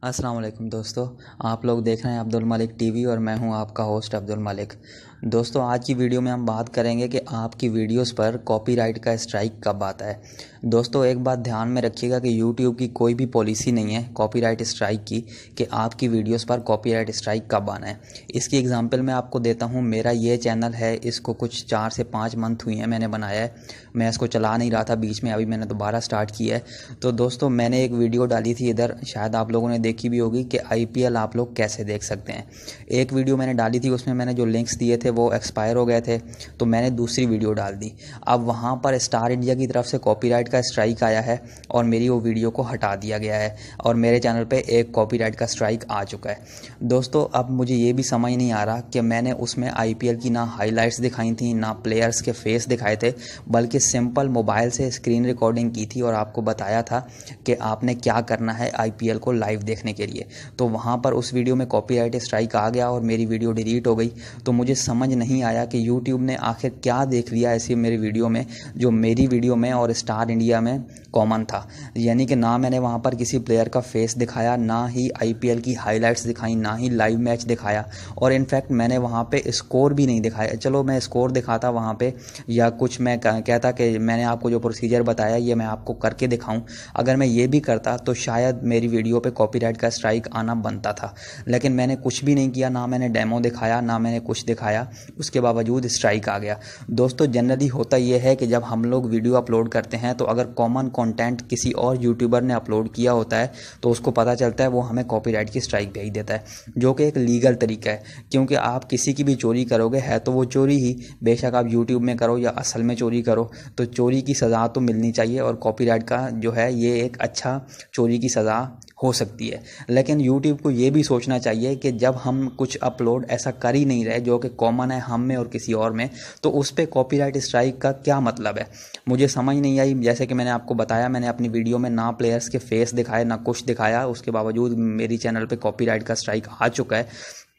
अस्सलाम वालेकुम दोस्तों, आप लोग देख रहे हैं अब्दुल टीवी और मैं हूं आपका होस्ट अब्दुल मलिक। दोस्तों, आज की वीडियो में हम बात करेंगे कि आपकी वीडियोस पर कॉपीराइट का स्ट्राइक कब आता है। दोस्तों, एक बात ध्यान में रखिएगा कि यूट्यूब की कोई भी पॉलिसी नहीं है कॉपीराइट स्ट्राइक की कि आपकी वीडियोस पर कॉपीराइट स्ट्राइक कब आना है। इसकी एग्जांपल मैं आपको देता हूं। मेरा ये चैनल है, इसको कुछ 4 से 5 मंथ हुई हैं मैंने बनाया है। मैं इसको चला नहीं रहा था बीच में, अभी मैंने दोबारा स्टार्ट किया है। तो दोस्तों, मैंने एक वीडियो डाली थी इधर, शायद आप लोगों ने देखी भी होगी कि IPL आप लोग कैसे देख सकते हैं। एक वीडियो मैंने डाली थी, उसमें मैंने जो लिंक्स दिए थे वो एक्सपायर हो गए थे, तो मैंने दूसरी वीडियो डाल दी। अब वहाँ पर स्टार इंडिया की तरफ से कॉपीराइट का स्ट्राइक आया है और मेरी वो वीडियो को हटा दिया गया है और मेरे चैनल पे एक कॉपीराइट का स्ट्राइक आ चुका है। दोस्तों, अब मुझे ये भी समझ नहीं आ रहा कि मैंने उसमें IPL की ना हाईलाइट्स दिखाई थी, ना प्लेयर्स के फेस दिखाए थे, बल्कि सिंपल मोबाइल से स्क्रीन रिकॉर्डिंग की थी और आपको बताया था कि आपने क्या करना है IPL को लाइव देखने के लिए। तो वहाँ पर उस वीडियो में कॉपीराइट स्ट्राइक आ गया और मेरी वीडियो डिलीट हो गई। तो मुझे समझ नहीं आया कि यूट्यूब ने आखिर क्या देख लिया ऐसी मेरी वीडियो में, जो मेरी वीडियो में और स्टार इंडिया में कॉमन था। यानी कि ना मैंने वहाँ पर किसी प्लेयर का फेस दिखाया, ना ही IPL की हाईलाइट्स दिखाई, ना ही लाइव मैच दिखाया, और इनफैक्ट मैंने वहाँ पे स्कोर भी नहीं दिखाया। चलो, मैं स्कोर दिखाता वहाँ पे, या कुछ मैं कहता कि मैंने आपको जो प्रोसीजर बताया ये मैं आपको करके दिखाऊं। अगर मैं ये भी करता तो शायद मेरी वीडियो पे कॉपीराइट का स्ट्राइक आना बनता था, लेकिन मैंने कुछ भी नहीं किया। ना मैंने डेमो दिखाया, ना मैंने कुछ दिखाया, उसके बावजूद स्ट्राइक आ गया। दोस्तों, जनरली होता यह है कि जब हम लोग वीडियो अपलोड करते हैं तो अगर कॉमन कंटेंट किसी और यूट्यूबर ने अपलोड किया होता है तो उसको पता चलता है, वो हमें कॉपीराइट की स्ट्राइक भेज देता है, जो कि एक लीगल तरीका है। क्योंकि आप किसी की भी चोरी करोगे है तो वो चोरी ही, बेशक आप यूट्यूब में करो या असल में चोरी करो, तो चोरी की सज़ा तो मिलनी चाहिए। और कॉपीराइट का जो है ये एक अच्छा चोरी की सज़ा हो सकती है। लेकिन YouTube को ये भी सोचना चाहिए कि जब हम कुछ अपलोड ऐसा कर ही नहीं रहे जो कि कॉमन है हम में और किसी और में, तो उस पर कॉपीराइट स्ट्राइक का क्या मतलब है, मुझे समझ नहीं आई। जैसे कि मैंने आपको बताया, मैंने अपनी वीडियो में ना प्लेयर्स के फेस दिखाए, ना कुछ दिखाया, उसके बावजूद मेरी चैनल पे कॉपीराइट का स्ट्राइक आ चुका है।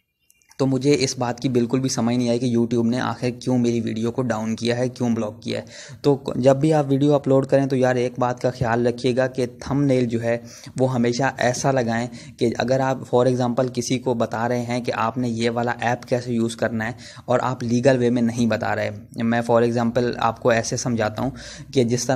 तो मुझे इस बात की बिल्कुल भी समझ नहीं आई कि YouTube ने आखिर क्यों मेरी वीडियो को डाउन किया है, क्यों ब्लॉक किया है। तो जब भी आप वीडियो अपलोड करें तो यार एक बात का ख्याल रखिएगा कि थंबनेल जो है वो हमेशा ऐसा लगाएं कि अगर आप फॉर एग्जांपल किसी को बता रहे हैं कि आपने ये वाला ऐप कैसे यूज़ करना है और आप लीगल वे में नहीं बता रहे, मैं फॉर एग्जांपल आपको ऐसे समझाता हूँ कि जिस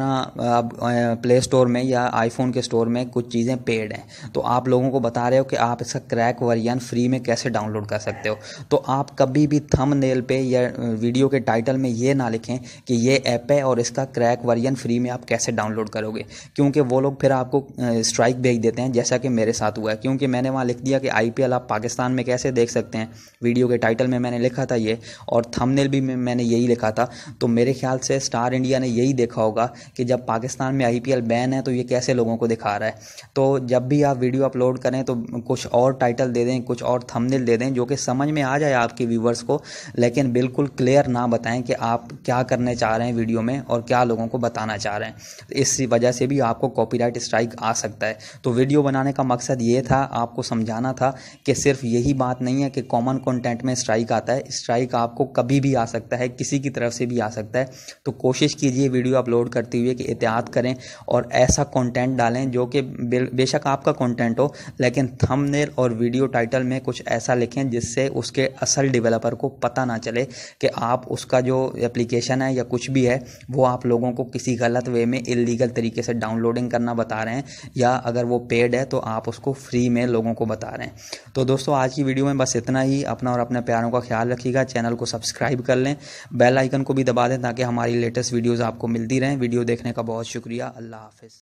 तरह प्ले स्टोर में या आईफोन के स्टोर में कुछ चीज़ें पेड हैं, तो आप लोगों को बता रहे हो कि आप इसका क्रैक वर्जन फ्री में कैसे डाउनलोड कर सकते हो। तो आप कभी भी थंबनेल पे या वीडियो के टाइटल में ये ना लिखें कि ये ऐप है और इसका क्रैक वर्जन फ्री में आप कैसे डाउनलोड करोगे, क्योंकि वो लोग फिर आपको स्ट्राइक भेज देते हैं, जैसा कि मेरे साथ हुआ है। क्योंकि मैंने वहाँ लिख दिया कि IPL आप पाकिस्तान में कैसे देख सकते हैं, वीडियो के टाइटल में मैंने लिखा था ये, और थंबनेल भी मैंने यही लिखा था। तो मेरे ख्याल से स्टार इंडिया ने यही देखा होगा कि जब पाकिस्तान में IPL बैन है तो ये कैसे लोगों को दिखा रहा है। तो जब भी आप वीडियो अपलोड करें तो कुछ और टाइटल दे दें, कुछ और थंबनेल दे दें जो कि समझ में आ जाए आपके व्यूवर्स को, लेकिन बिल्कुल क्लियर ना बताएं कि आप क्या करने चाह रहे हैं वीडियो में और क्या लोगों को बताना चाह रहे हैं। तो इस वजह से भी आपको कॉपीराइट स्ट्राइक आ सकता है। तो वीडियो बनाने का मकसद ये था, आपको समझाना था कि सिर्फ यही बात नहीं है कि कॉमन कंटेंट में स्ट्राइक आता है। स्ट्राइक आपको कभी भी आ सकता है, किसी की तरफ से भी आ सकता है। तो कोशिश कीजिए वीडियो अपलोड करते हुए कि एहतियात करें और ऐसा कंटेंट डालें जो कि बेशक आपका कंटेंट हो, लेकिन थंबनेल और वीडियो टाइटल में कुछ ऐसा लिखें जिससे उसके असल डेवलपर को पता ना चले कि आप उसका जो एप्लीकेशन है या कुछ भी है वो आप लोगों को किसी गलत वे में इलीगल तरीके से डाउनलोडिंग करना बता रहे हैं, या अगर वो पेड है तो आप उसको फ्री में लोगों को बता रहे हैं। तो दोस्तों, आज की वीडियो में बस इतना ही। अपना और अपने प्यारों का ख्याल रखिएगा, चैनल को सब्सक्राइब कर लें, बेल आइकन को भी दबा दें ताकि हमारी लेटेस्ट वीडियोज़ आपको मिलती रहें। वीडियो देखने का बहुत शुक्रिया। अल्लाह हाफिज़।